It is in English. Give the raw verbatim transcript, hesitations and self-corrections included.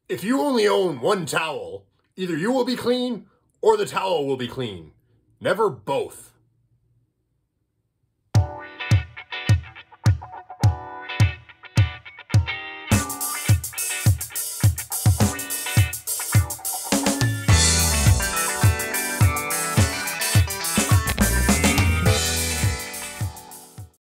If you only own one towel, either you will be clean or the towel will be clean. Never both.